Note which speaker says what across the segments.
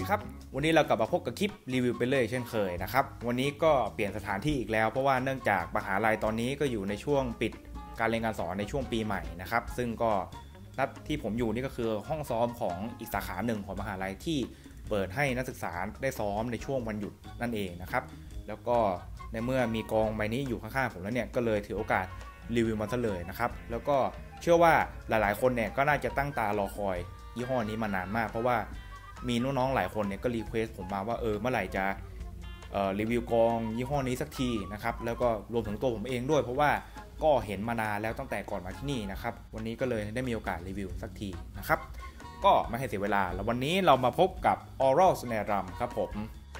Speaker 1: ครับวันนี้เรากลับมาพบกับคลิปรีวิวไปเลยเช่นเคยนะครับวันนี้ก็เปลี่ยนสถานที่อีกแล้วเพราะว่าเนื่องจากมหาลัยตอนนี้ก็อยู่ในช่วงปิดการเรียนการสอนในช่วงปีใหม่นะครับซึ่งก็นัดที่ผมอยู่นี่ก็คือห้องซ้อมของอีกสาขาหนึ่งของมหาลัยที่เปิดให้นักศึกษาได้ซ้อมในช่วงวันหยุดนั่นเองนะครับแล้วก็ในเมื่อมีกองใบนี้อยู่ข้างๆผมแล้วเนี่ยก็เลยถือโอกาสรีวิวมันซะเลยนะครับแล้วก็เชื่อว่าหลายๆคนเนี่ยก็น่าจะตั้งตารอคอยยี่ห้อนี้มานานมากเพราะว่ามีน้องๆหลายคนเนี่ยก็รีเควสผมมาว่าเมื่อไหร่จะรีวิวกองยี่ห้อนี้สักทีนะครับแล้วก็รวมถึงตัวผมเองด้วยเพราะว่าก็เห็นมานานแล้วตั้งแต่ก่อนมาที่นี่นะครับวันนี้ก็เลยได้มีโอกาสรีวิวสักทีนะครับก็ไม่ให้เสียเวลาแล้ววันนี้เรามาพบกับ Oral Snare Drum ครับผม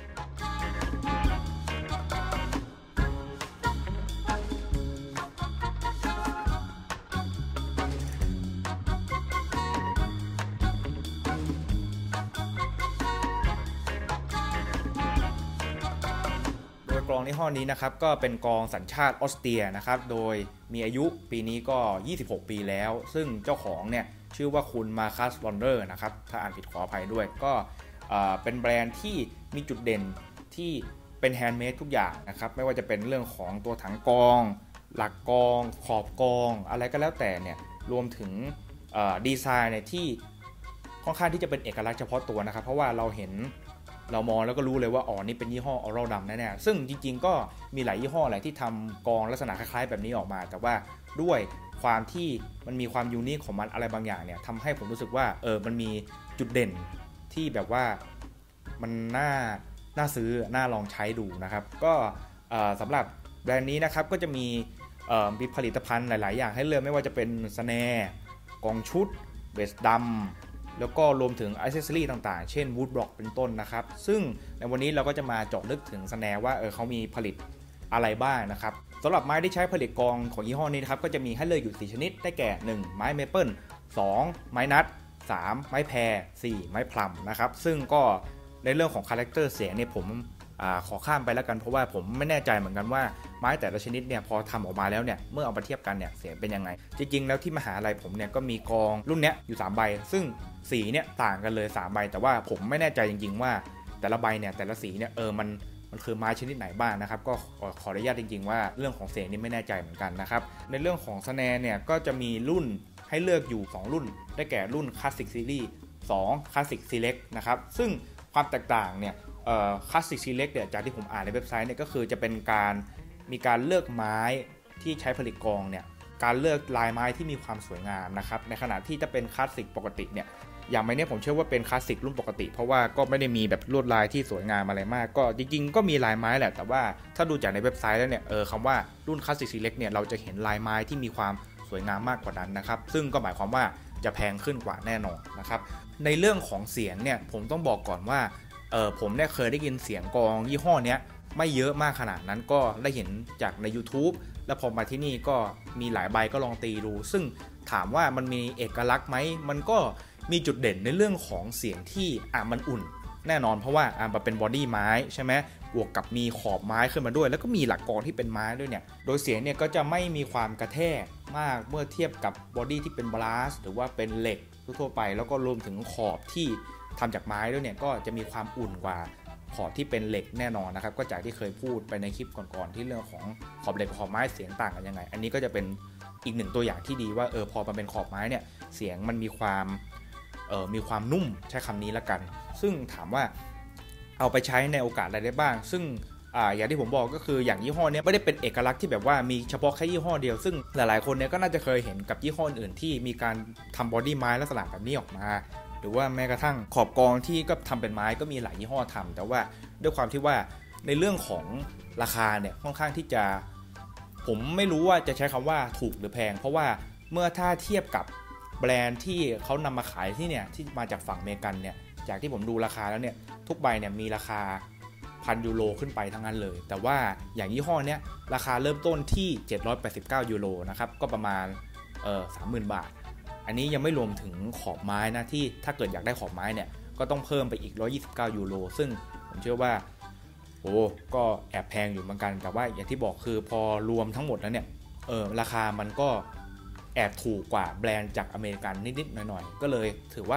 Speaker 1: กลองยี่ห้อนี้นะครับก็เป็นกลองสัญชาติออสเตรียนะครับโดยมีอายุปีนี้ก็26ปีแล้วซึ่งเจ้าของเนี่ยชื่อว่าคุณมาคัสลอนเดอร์นะครับถ้าอ่านผิดขออภัยด้วยก็เป็นแบรนด์ที่มีจุดเด่นที่เป็นแฮนด์เมดทุกอย่างนะครับไม่ว่าจะเป็นเรื่องของตัวถังกลองหลักกลองขอบกลองอะไรก็แล้วแต่เนี่ยรวมถึงดีไซน์เนี่ยที่ค่อนข้างที่จะเป็นเอกลักษณ์เฉพาะตัวนะครับเพราะว่าเรามองแล้วก็รู้เลยว่านี่เป็นยี่ห้อ Oral Drum แน่ๆซึ่งจริงๆก็มีหลายยี่ห้อแหละที่ทำกลองลักษณะคล้ายๆแบบนี้ออกมาแต่ว่าด้วยความที่มันมีความยูนิคของมันอะไรบางอย่างเนี่ยทำให้ผมรู้สึกว่ามันมีจุดเด่นที่แบบว่ามันน่าซื้อน่าลองใช้ดูนะครับก็สำหรับแบรนด์นี้นะครับก็จะมีผลิตภัณฑ์หลายๆอย่างให้เลือกไม่ว่าจะเป็นสแนร์กองชุดเบสดัมแล้วก็รวมถึงอิเซสซอรี่ต่างๆเช่นวูดบล็อกเป็นต้นนะครับซึ่งในวันนี้เราก็จะมาเจาะลึกถึงสแนร์ว่าเขามีผลิตอะไรบ้างนะครับสำหรับไม้ที่ใช้ผลิตกลองของยี่ห้อนี้นะครับก็จะมีให้เลือกอยู่4ชนิดได้แก่1ไม้เมเปิล2ไม้นัท3ไม้แพร4ไม้พลัมนะครับซึ่งก็ในเรื่องของคาแรคเตอร์เสียงเนี่ยผมขอข้ามไปแล้วกันเพราะว่าผมไม่แน่ใจเหมือนกันว่าไม้แต่ละชนิดเนี่ยพอทำออกมาแล้วเนี่ยเมื่อเอามาเทียบกันเนี่ยเสียงเป็นยังไงจริงๆแล้วที่มหาลัยผมเนี่ยก็มีกลองรุ่นเนี้ยอยู่3ใบซึ่งสีเนี่ยต่างกันเลย3ใบแต่ว่าผมไม่แน่ใจจริงๆว่าแต่ละใบเนี่ยแต่ละสีเนี่ยมันคือไม้ชนิดไหนบ้างนะครับก็ขออนุญาตจริงๆว่าเรื่องของเสียงนี่ไม่แน่ใจเหมือนกันนะครับในเรื่องของสแนร์เนี่ยก็จะมีรุ่นให้เลือกอยู่2รุ่นได้แก่รุ่น Classic Series 2 Classic Select นะครับซึ่งความแตกต่างเนี่ยClassic Select เนี่ยจากที่ผมอ่านในเว็บไซต์เนี่ยก็คือจะเป็นมีการเลือกไม้ที่ใช้ผลิตกลองเนี่ยการเลือกลายไม้ที่มีความสวยงามนะครับในขณะที่จะเป็นคลาสสิกปกติเนี่ยอย่างไม้เนี่ยผมเชื่อว่าเป็นคลาสสิกรุ่นปกติเพราะว่าก็ไม่ได้มีแบบลวดลายที่สวยงามอะไรมากก็จริงๆก็มีลายไม้แหละแต่ว่าถ้าดูจากในเว็บไซต์แล้วเนี่ยคำว่ารุ่น Classic Select เนี่ยเราจะเห็นลายไม้ที่มีความสวยงามมากกว่านั้นนะครับซึ่งก็หมายความว่าจะแพงขึ้นกว่าแน่นอนนะครับในเรื่องของเสียงเนี่ยผมต้องบอกก่อนว่าผมเนี่ยเคยได้ยินเสียงกลองยี่ห้อเนี้ยไม่เยอะมากขนาดนั้นก็ได้เห็นจากใน YouTube แล้วพอมาที่นี่ก็มีหลายใบก็ลองตีดูซึ่งถามว่ามันมีเอกลักษณ์ไหมมันก็มีจุดเด่นในเรื่องของเสียงที่มันอุ่นแน่นอนเพราะว่ามันเป็นบอดี้ไม้ใช่ไหมบวกกับมีขอบไม้ขึ้นมาด้วยแล้วก็มีหลักกลองที่เป็นไม้ด้วยเนี่ยโดยเสียงเนี่ยก็จะไม่มีความกระแทกมากเมื่อเทียบกับบอดี้ที่เป็นบลัสหรือว่าเป็นเหล็กทั่วไปแล้วก็รวมถึงขอบที่ทำจากไม้ด้วยเนี่ยก็จะมีความอุ่นกว่าขอบที่เป็นเหล็กแน่นอนนะครับก็จากที่เคยพูดไปในคลิปก่อนๆที่เรื่องของขอบเหล็กขอบไม้เสียงต่างกันยังไงอันนี้ก็จะเป็นอีกหนึ่งตัวอย่างที่ดีว่าพอมันเป็นขอบไม้เนี่ยเสียงมันมีความนุ่มใช้คำนี้ละกันซึ่งถามว่าเอาไปใช้ในโอกาสอะไรได้บ้างซึ่งอย่างที่ผมบอกก็คืออย่างยี่ห้อนี้ไม่ได้เป็นเอกลักษณ์ที่แบบว่ามีเฉพาะแค่ยี่ห้อเดียวซึ่งหลายๆคนเนี่ยก็น่าจะเคยเห็นกับยี่ห้ออื่นที่มีการทำบอดี้ไม้ลักษณะแบบนี้ออกมาหรือว่าแม้กระทั่งขอบกลองที่ก็ทำเป็นไม้ก็มีหลายยี่ห้อทำแต่ว่าด้วยความที่ว่าในเรื่องของราคาเนี่ยค่อนข้างที่จะผมไม่รู้ว่าจะใช้คำว่าถูกหรือแพงเพราะว่าเมื่อถ้าเทียบกับแบรนด์ที่เขานำมาขายที่เนี่ยที่มาจากฝั่งอเมริกันเนี่ยจากที่ผมดูราคาแล้วเนี่ยทุกใบเนี่ยมีราคา1,000 ยูโรขึ้นไปทั้งนั้นเลยแต่ว่าอย่างยี่ห้อเนี้ยราคาเริ่มต้นที่789 ยูโรนะครับก็ประมาณ30,000 บาทอันนี้ยังไม่รวมถึงขอบไม้นะที่ถ้าเกิดอยากได้ขอบไม้เนี่ยก็ต้องเพิ่มไปอีก129 ยูโรซึ่งผมเชื่อว่าก็แอบแพงอยู่เหมือนกันแต่ว่าอย่างที่บอกคือพอรวมทั้งหมดแล้วเนี่ยราคามันก็แอบถูกกว่าแบรนด์จากอเมริกันนิดๆหน่อยๆก็เลยถือว่า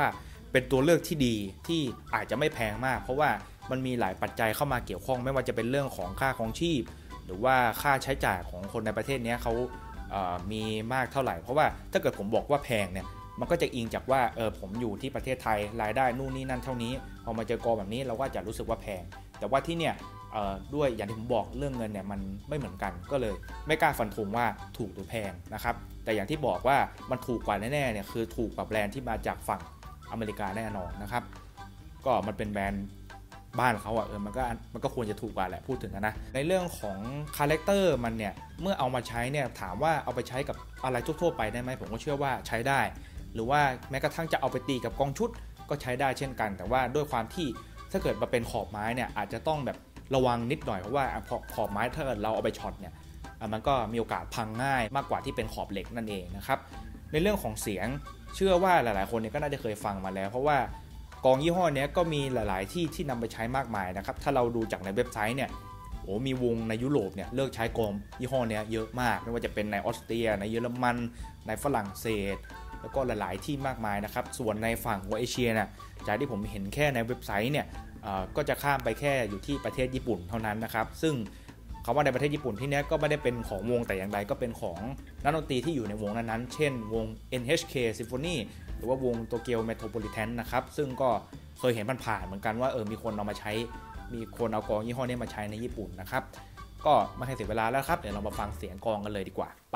Speaker 1: เป็นตัวเลือกที่ดีที่อาจจะไม่แพงมากเพราะว่ามันมีหลายปัจจัยเข้ามาเกี่ยวข้องไม่ว่าจะเป็นเรื่องของค่าครองชีพหรือว่าค่าใช้จ่ายของคนในประเทศนี้เขามีมากเท่าไหร่เพราะว่าถ้าเกิดผมบอกว่าแพงเนี่ยมันก็จะอิงจากว่าผมอยู่ที่ประเทศไทยรายได้นู่นนี่นั่นเท่านี้พอมาเจอกองแบบนี้เราก็จะรู้สึกว่าแพงแต่ว่าที่เนี่ยด้วยอย่างที่ผมบอกเรื่องเงินเนี่ยมันไม่เหมือนกันก็เลยไม่กล้าฟันธงว่าถูกหรือแพงนะครับแต่อย่างที่บอกว่ามันถูกกว่าแน่ๆเนี่ยคือถูกกว่าแบรนด์ที่มาจากฝั่งอเมริกาแน่นอนนะครับก็มันเป็นแบรนด์บ้านเขามันก็ควรจะถูกกว่าแหละพูดถึงนะในเรื่องของคาแรคเตอร์มันเนี่ยเมื่อเอามาใช้เนี่ยถามว่าเอาไปใช้กับอะไรทั่วๆไปได้ไหมผมก็เชื่อว่าใช้ได้หรือว่าแม้กระทั่งจะเอาไปตีกับกองชุดก็ใช้ได้เช่นกันแต่ว่าด้วยความที่ถ้าเกิดมาเป็นขอบไม้เนี่ยอาจจะต้องแบบระวังนิดหน่อยเพราะว่าขอบไม้ถ้าเกิดเราเอาไปช็อตเนี่ยมันก็มีโอกาสพังง่ายมากกว่าที่เป็นขอบเหล็กนั่นเองนะครับในเรื่องของเสียงเชื่อว่าหลายๆคนเนี่ยก็น่าจะเคยฟังมาแล้วเพราะว่ากองยี่ห้อนี้ก็มีหลายๆที่นำไปใช้มากมายนะครับถ้าเราดูจากในเว็บไซต์เนี่ยมีวงในยุโรปเนี่ยเลิกใช้กองยี่ห้อนี้เยอะมากไม่ว่าจะเป็นในออสเตรียในเยอรมันในฝรั่งเศสแล้วก็หลายๆที่มากมายนะครับส่วนในฝั่งของเอเชียเนี่ยจากที่ผมเห็นแค่ในเว็บไซต์เนี่ยก็จะข้ามไปแค่อยู่ที่ประเทศญี่ปุ่นเท่านั้นนะครับซึ่งคำว่าในประเทศญี่ปุ่นที่นี้ก็ไม่ได้เป็นของวงแต่อย่างใดก็เป็นของนักดนตรีที่อยู่ในวงนั้นๆเช่นวง NHK Symphony หรือว่าวงโตเกียวเมโทรโพลิแทนนะครับซึ่งก็เคยเห็นผ่านๆเหมือนกันว่ามีคนเอามาใช้มีคนเอากองยี่ห้อนี้มาใช้ในญี่ปุ่นนะครับก็ไม่ให้เสียเวลาแล้วครับเดี๋ยวเรามาฟังเสียงกองกันเลยดีกว่าไป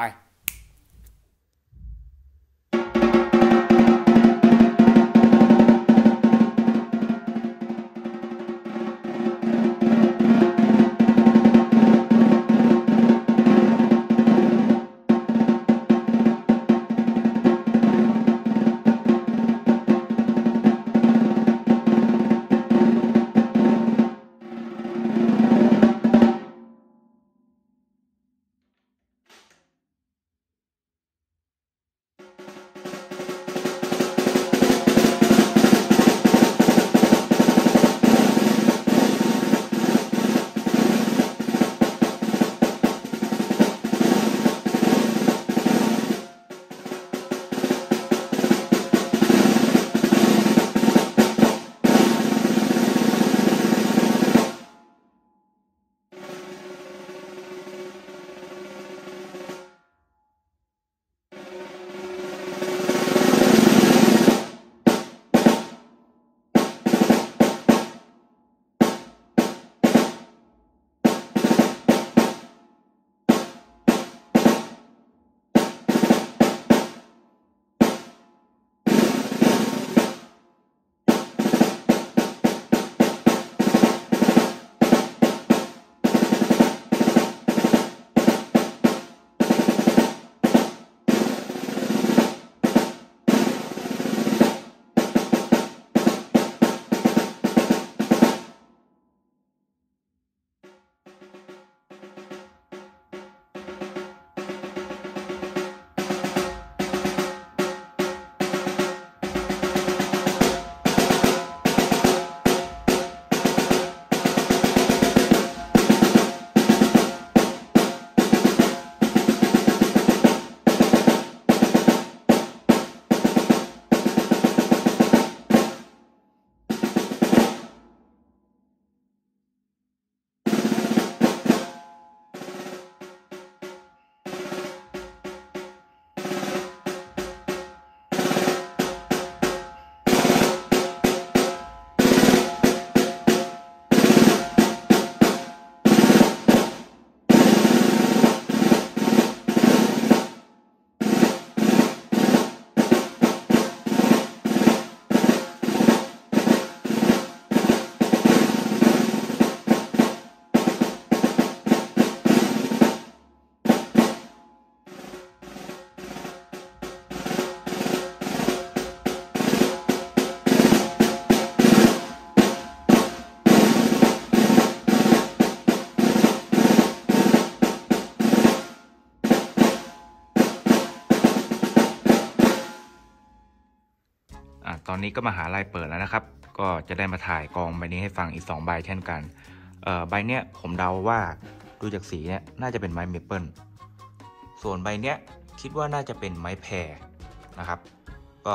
Speaker 1: ตอนนี้ก็มหาลัยเปิดแล้วนะครับก็จะได้มาถ่ายกองใบนี้ให้ฟังอีก2ใบเช่นกันใบเนี้ยผมเดาว่าดูจากสีเนี่ยน่าจะเป็นไม้เมเปิลส่วนใบเนี้ยคิดว่าน่าจะเป็นไม้แพรนะครับก็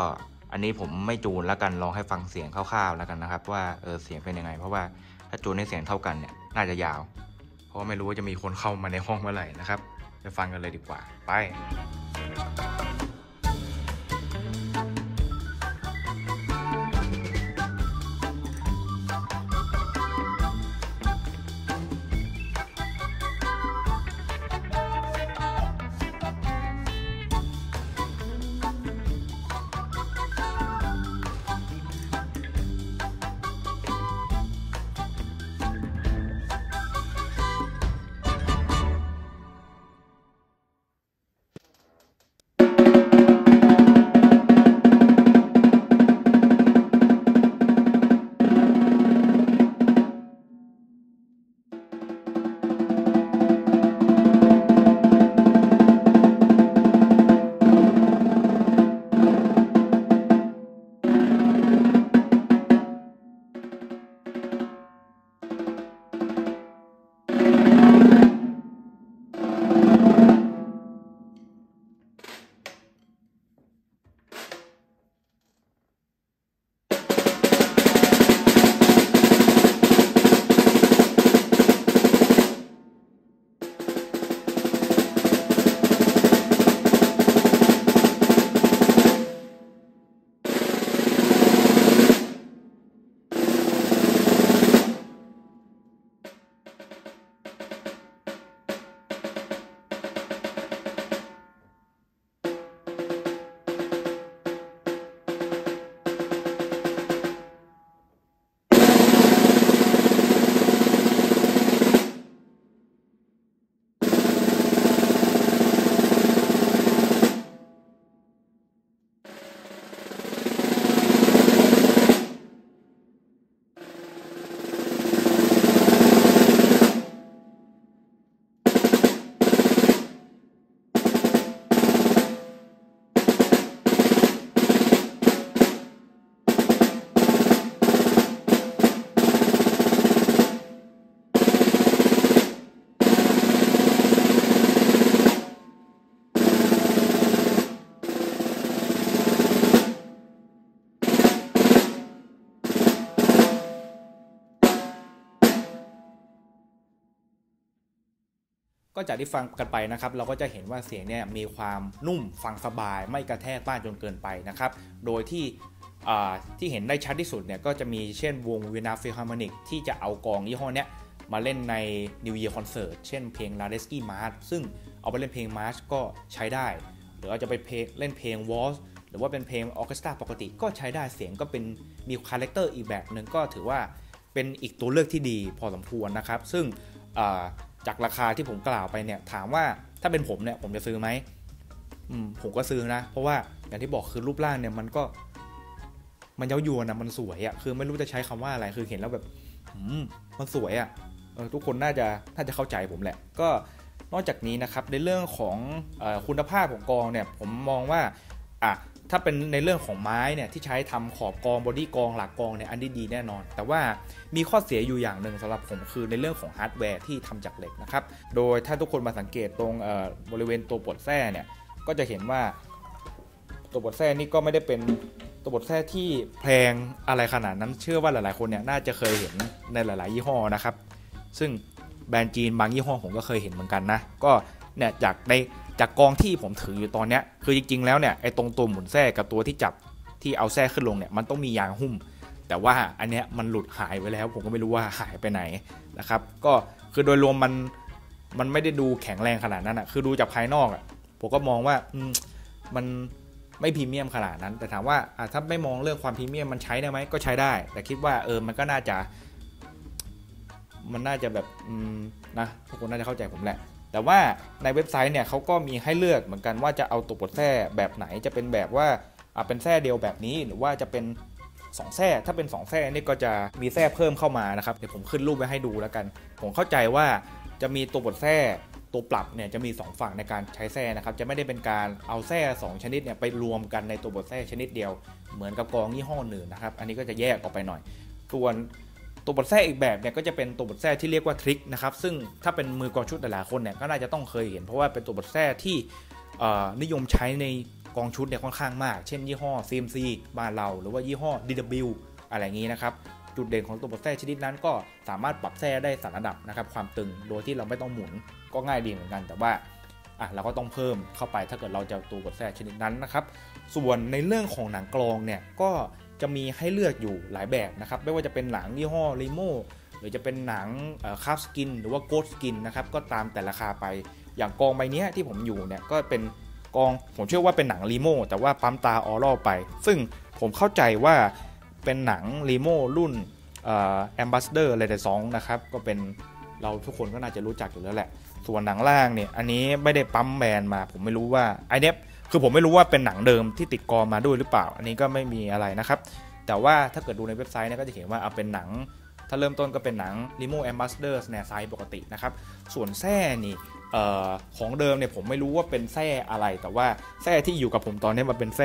Speaker 1: อันนี้ผมไม่จูนแล้วกันลองให้ฟังเสียงคร่าวๆแล้วกันนะครับว่าเสียงเป็นยังไงเพราะว่าถ้าจูนให้เสียงเท่ากันเนี่ยน่าจะยาวเพราะไม่รู้ว่าจะมีคนเข้ามาในห้องเมื่อไหร่นะครับไปฟังกันเลยดีกว่าไปก็จากที่ฟังกันไปนะครับเราก็จะเห็นว่าเสียงเนี่ยมีความนุ่มฟังสบายไม่กระแทกบ้านจนเกินไปนะครับโดยที่เห็นได้ชัดที่สุดเนี่ยก็จะมีเช่นวง Vienna Philharmonic ที่จะเอากลองยี่ห้อเนี้ยมาเล่นใน New Year Concert เช่นเพลง Radetzky March ซึ่งเอาไปเล่นเพลง March ก็ใช้ได้หรืออาจจะไปเล่นเพลง Waltz หรือว่าเป็นเพลงออร์เคสตราปกติก็ใช้ได้เสียงก็เป็นมีคาแรคเตอร์อีกแบบหนึ่งก็ถือว่าเป็นอีกตัวเลือกที่ดีพอสมควรนะครับซึ่งจากราคาที่ผมกล่าวไปเนี่ยถามว่าถ้าเป็นผมเนี่ยผมจะซื้อไหมผมก็ซื้อนะเพราะว่าอย่างที่บอกคือรูปร่างเนี่ยมันเย้ายวนนะมันสวยอ่ะคือไม่รู้จะใช้คำว่าอะไรคือเห็นแล้วแบบมันสวยอ่ะทุกคนน่าจะเข้าใจผมแหละก็นอกจากนี้นะครับในเรื่องของคุณภาพของกลองเนี่ยผมมองว่าถ้าเป็นในเรื่องของไม้เนี่ยที่ใช้ทำขอบกลองบอดี้กลองหลักกลองเนี่ยอันนี้ดีแน่นอนแต่ว่ามีข้อเสียอยู่อย่างหนึ่งสำหรับผมคือในเรื่องของฮาร์ดแวร์ที่ทำจากเหล็กนะครับโดยถ้าทุกคนมาสังเกตตรงบริเวณตัวปลดแส้เนี่ยก็จะเห็นว่าตัวปลดแส้นี่ก็ไม่ได้เป็นตัวปลดแส้ที่แพงอะไรขนาดนั้นเชื่อว่าหลายๆคนเนี่ยน่าจะเคยเห็นในหลายๆยี่ห้อนะครับซึ่งแบรนด์จีนบางยี่ห้อผมก็เคยเห็นเหมือนกันนะก็เนี่ยจากกองที่ผมถืออยู่ตอนนี้คือจริงๆแล้วเนี่ยไอ้ตรงตัวหมุนแส้กับตัวที่จับที่เอาแส้ขึ้นลงเนี่ยมันต้องมียางหุ้มแต่ว่าอันเนี้ยมันหลุดหายไปแล้วผมก็ไม่รู้ว่าหายไปไหนนะครับก็คือโดยรวมมันไม่ได้ดูแข็งแรงขนาดนั้นอ่ะคือดูจากภายนอกอ่ะผมก็มองว่ามันไม่พรีเมียมขนาดนั้นแต่ถามว่าถ้าไม่มองเรื่องความพรีเมียมมันใช้ได้ไหมก็ใช้ได้แต่คิดว่ามันก็น่าจะแบบนะทุกคนน่าจะเข้าใจผมแหละแต่ว่าในเว็บไซต์เนี่ยเขาก็มีให้เลือกเหมือนกันว่าจะเอาตัวปลดแส้แบบไหนจะเป็นแบบว่าเป็นแส้เดียวแบบนี้หรือว่าจะเป็น2แส้ถ้าเป็น2แส้นี่ก็จะมีแส้เพิ่มเข้ามานะครับเดี๋ยวผมขึ้นรูปไว้ให้ดูแล้วกันผมเข้าใจว่าจะมีตัวปลดแส้ตัวปรับเนี่ยจะมี2ฝั่งในการใช้แส้นะครับจะไม่ได้เป็นการเอาแส้2ชนิดเนี่ยไปรวมกันในตัวปลดแส้ชนิดเดียวเหมือนกับกลองยี่ห้ออื่นนะครับอันนี้ก็จะแยกออกไปหน่อยส่วนตัวบทแท้อีกแบบเนี่ยก็จะเป็นตัวบทแท้ที่เรียกว่าทริคนะครับซึ่งถ้าเป็นมือกลองชุดหลายๆคนเนี่ยก็น่าจะต้องเคยเห็นเพราะว่าเป็นตัวบทแท้ที่นิยมใช้ในกองชุดเนี่ยค่อนข้างมากเช่นยี่ห้อ CMC บ้านเราหรือว่ายี่ห้อ DW อะไรอย่างนี้นะครับจุดเด่นของตัวบทแส้ชนิดนั้นก็สามารถปรับแส้ได้3ระดับนะครับความตึงโดยที่เราไม่ต้องหมุนก็ง่ายดีเหมือนกันแต่ว่าเราก็ต้องเพิ่มเข้าไปถ้าเกิดเราจะตัวบทแส้ชนิดนั้นนะครับส่วนในเรื่องของหนังกลองเนี่ยก็จะมีให้เลือกอยู่หลายแบบนะครับไม่ว่าจะเป็นหนังยี่ห้อริโมหรือจะเป็นหนังคาร์ฟสกินหรือว่าโกลด์สกินนะครับก็ตามแต่ราคาไปอย่างกองใบนี้ที่ผมอยู่เนี่ยก็เป็นกองผมเชื่อว่าเป็นหนังรีโมแต่ว่าปั๊มตาออรัลไปซึ่งผมเข้าใจว่าเป็นหนังรีโมรุ่นAmbassador Renaissance นะครับก็เป็นเราทุกคนก็น่าจะรู้จักอยู่แล้วแหละส่วนหนังล่างเนี่ยอันนี้ไม่ได้ปั๊มแบรนด์มาผมไม่รู้ว่าไอเนี้ยคือผมไม่รู้ว่าเป็นหนังเดิมที่ติดกอมาด้วยหรือเปล่าอันนี้ก็ไม่มีอะไรนะครับแต่ว่าถ้าเกิดดูในเว็บไซต์เนี่ยก็จะเขียนว่าเอาเป็นหนังถ้าเริ่มต้นก็เป็นหนัง Limo Ambassador Snare Size ปกตินะครับส่วนแส้นี่ของเดิมเนี่ยผมไม่รู้ว่าเป็นแส้อะไรแต่ว่าแส้ที่อยู่กับผมตอนนี้มันเป็นแส้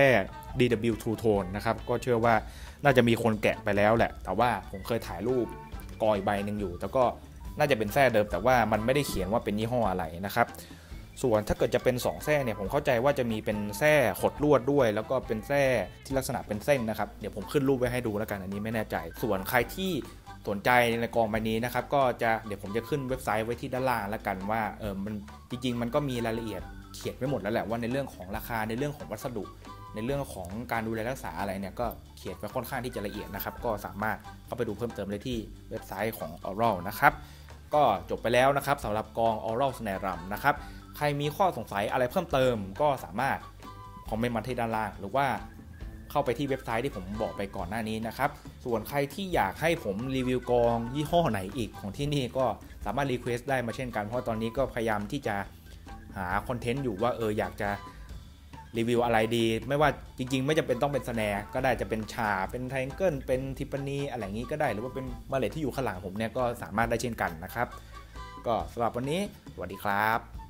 Speaker 1: DW True Tone นะครับก็เชื่อว่าน่าจะมีคนแกะไปแล้วแหละแต่ว่าผมเคยถ่ายรูปกอยใบหนึ่งอยู่แต่ก็น่าจะเป็นแส้เดิมแต่ว่ามันไม่ได้เขียนว่าเป็นยี่ห้ออะไรนะครับส่วนถ้าเกิดจะเป็น2แส้เนี่ยผมเข้าใจว่าจะมีเป็นแส้ขดลวดด้วยแล้วก็เป็นแส้ที่ลักษณะเป็นเส้นนะครับเดี๋ยวผมขึ้นรูปไว้ให้ดูแล้วกันอันนี้ไม่แน่ใจส่วนใครที่สนใจในกองใบนี้นะครับก็จะเดี๋ยวผมจะขึ้นเว็บไซต์ไว้ที่ด้านล่างแล้วกันว่ามันจริงๆมันก็มีรายละเอียดเขียนไว้หมดแล้วแหละว่าในเรื่องของราคาในเรื่องของวัสดุในเรื่องของการดูแลรักษาอะไรเนี่ยก็เขียนไว้ค่อนข้างที่จะละเอียดนะครับก็สามารถเข้าไปดูเพิ่มเติมได้ที่เว็บไซต์ของ Aural นะครับก็จบไปแล้วนะครับสำหรับกอง Aural Snare Drum นะครับใครมีข้อสงสัยอะไรเพิ่มเติมก็สามารถคอมเมนต์มาที่ด้านล่างหรือว่าเข้าไปที่เว็บไซต์ที่ผมบอกไปก่อนหน้านี้นะครับส่วนใครที่อยากให้ผมรีวิวกองยี่ห้อไหนอีกของที่นี่ก็สามารถรีเควสต์ได้มาเช่นกันเพราะตอนนี้ก็พยายามที่จะหาคอนเทนต์อยู่ว่าอยากจะรีวิวอะไรดีไม่ว่าจริงๆไม่จำเป็นต้องเป็นสแนร์ก็ได้จะเป็นฉาเป็นไทเกิลเป็นทิฟฟานี่อะไรอย่างนี้ก็ได้หรือว่าเป็นมาเลทที่อยู่ข้างหลังผมเนี่ยก็สามารถได้เช่นกันนะครับก็สำหรับวันนี้สวัสดีครับ